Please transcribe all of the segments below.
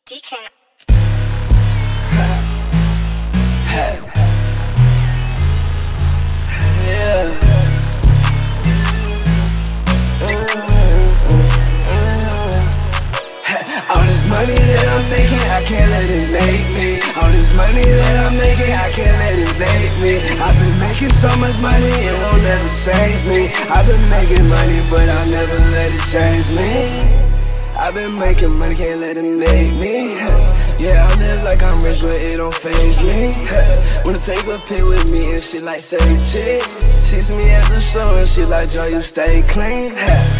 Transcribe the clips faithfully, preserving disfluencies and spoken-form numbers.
Dkanee. Hey. Yeah. All this money that I'm making, I can't let it make me. All this money that I'm making, I can't let it make me. I've been making so much money, it won't ever change me. I've been making money, but I'll never let it change me. I've been making money, can't let it make me. Yeah, I live like I'm rich, but it don't faze me. Wanna take a pic with me and she like, say cheese. She see me at the show and she like, Joe, you stay clean.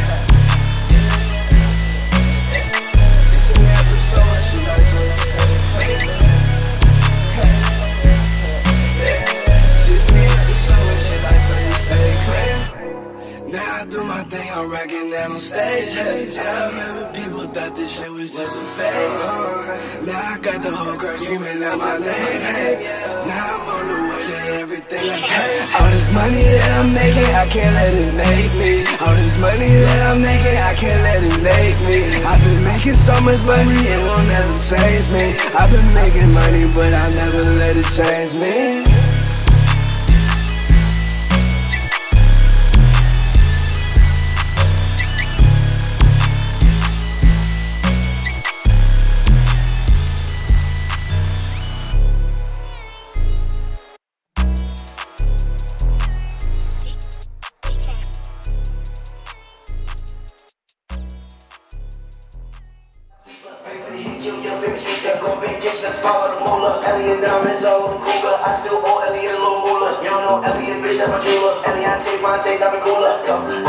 Now I do my thing, I'm rocking out on stage. I remember people thought this shit was just a phase. Now I got the whole crowd screaming out my name. Now I'm on the way to everything I can. All this money that I'm making, I can't let it make me. All this money that I'm making, I can't let it make me. I've been making so much money, it won't ever change me. I've been making money, but I'll never let it change me. Elliot diamonds over the cougar. I still owe Elliot a little moolah. You don't know Elliot, bitch, that's my jeweler. Elliot, take my take, diamond cooler. Let's go.